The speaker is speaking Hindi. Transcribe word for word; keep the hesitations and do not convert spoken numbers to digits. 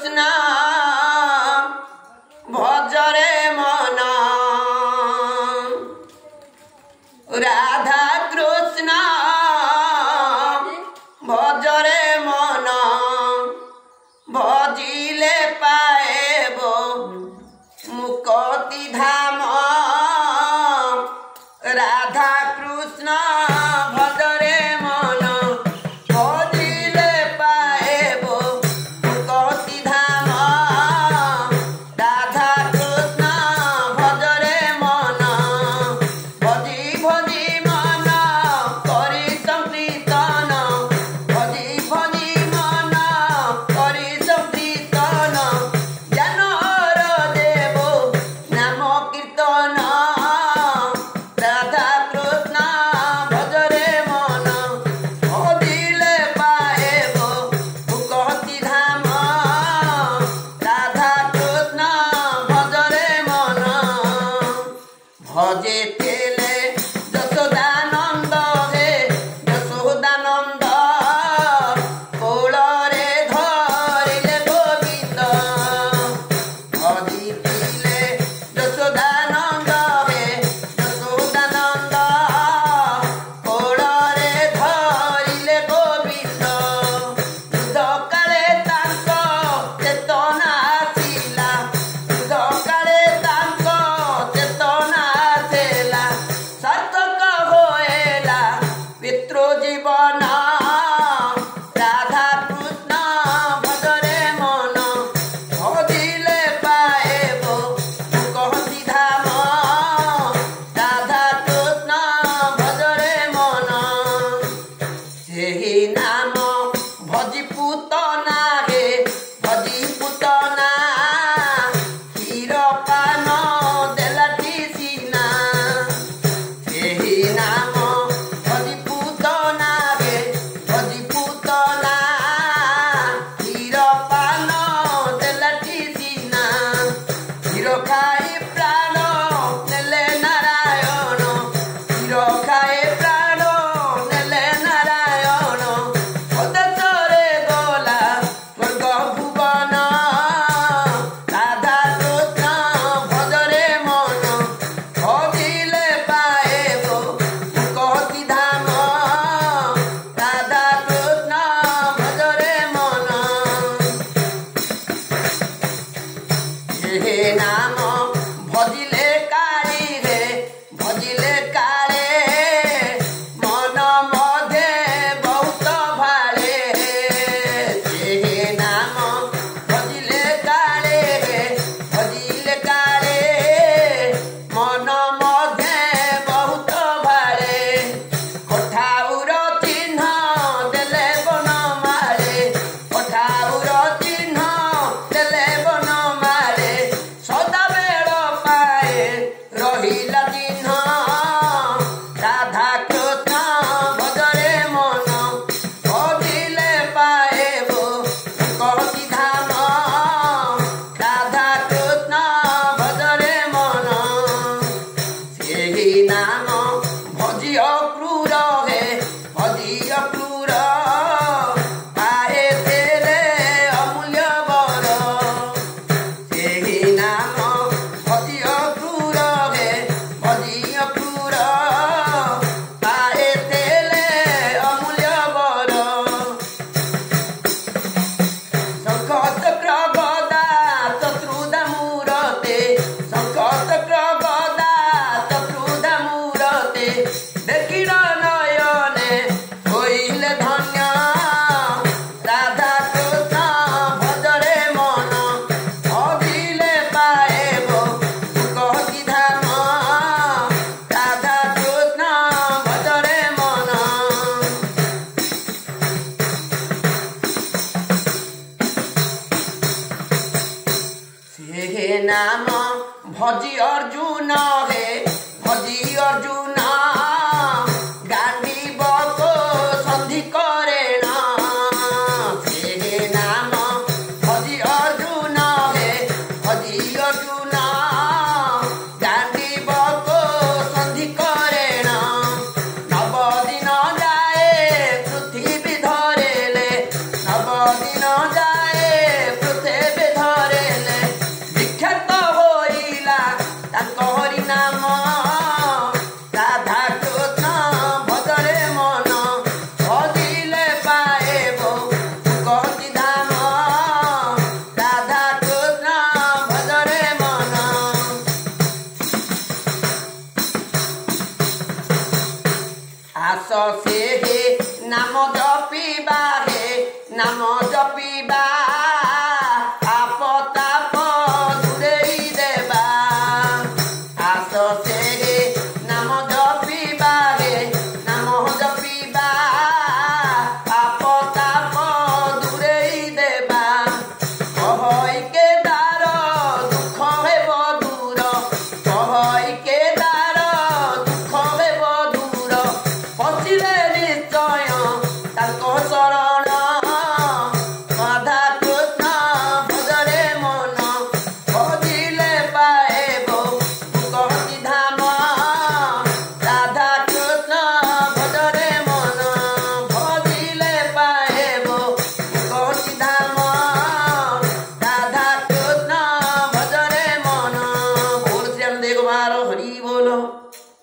कृष्ण भजरे मन राधा कृष्ण भजरे मन भजिले पाएब मुक्ति धाम राधा कृष्ण भजरे मन भजिले पाएब मुक्ति धाम राधा कृष्ण भजरे मन भजी भजी मन करी संकीर्तन भजी भजी मन करी संकीर्तन ज्ञानर देव नाम कीर्तन राधा कृष्ण भजरे मन भजिले पाएब मुक्ति धाम राधा कृष्ण भजरे मन भजे तेले यशोदानंद हे यशोदानंद कोଳରେ धरिले गोविंद भजी तेले यशोदानंद हे यशोदानंद कोଳରେ धरिले गोविंद युद्ध काले ताଙ୍କ चेतना ଆସିଲା युद्ध काले ताଙ୍କ चेतना ଆସିଲା सार्थक होएला पितृ जीवन राधा कृष्ण भजरे मन भजिले पाएब मुक्ति धाम राधा कृष्ण भजरे मन ସେହି ନାମ ଭଜି ପୂତନା ହେ ଭଜି ପୂତନା କ୍ଷୀର ପାନ ଦେଲାଟି ସିନା ସେହି ନାମ ଭଜି ପୂତନା ହେ ଭଜି ପୂତନା କ୍ଷୀର ପାନ ଦେଲାଟି ସିନା କ୍ଷୀର ଖାଇ ପ୍ରାଣ ନେଲେ ନାରାୟଣ କ୍ଷୀର ଖାଇ ପ୍ରାଣ ନେଲେ ନାରାୟଣ ଅଦେଶରେ ଗଲା ସ୍ୱର୍ଗ ଭୁବନ ରାଧା କୃଷ୍ଣ ଭଜରେ ମନ ଭଜିଲେ ପାଏବ ମୁକ୍ତି ଧାମ ରାଧା କୃଷ୍ଣ ଭଜରେ ମନ हे नाम भजिले काली रे भजिले काले मन मधे बहुत भाले हे नाम भजिले काले रे भजिले काले मन मधे बहुत भाले कठाउर चिन्ह देले बन मारे कठाउर चिन्ह देले बन मारे सदाबेଳ पाए रहिला चिन्ह राधा कृष्ण भजरे मन भजिले पाएब मुक्ति धाम राधा कृष्ण भजरे मन ସେହି ନାମ ଭଜି ଅକ୍ରୂର ହେ ଭଜି ଅକ୍ରୂର ପାଏ ତେରେ ଅମୂଲ୍ୟ ବର ସେହି ନାମ ଭଜି ଅକ୍ରୂର ହେ ଭଜି ଅକ୍ରୂର ପାଏ ତେଲେ ଅମୂଲ୍ୟ ବର ଶଙ୍ଖ ଚକ୍ର ଗଦା ଶତ୍ରୁଧା ମୂରତେ ଶଙ୍ଖ ଚକ୍ର ଗଦା ଶତ୍ରୁଧା ମୂରତେ ଦେଖିଲ ନୟନେ ହୋଇଲେ ଧନ୍ୟ ରାଧା କୃଷ୍ଣ ଭଜରେ ମନ ଭଜିଲେ ପାଏବ ମୁକ୍ତି ଧାମ ରାଧା କୃଷ୍ଣ ଭଜରେ ମନ ସେହି ନାମ ଭଜି ଅର୍ଜୁନ ହେ ଭଜି ଅର୍ଜୁନ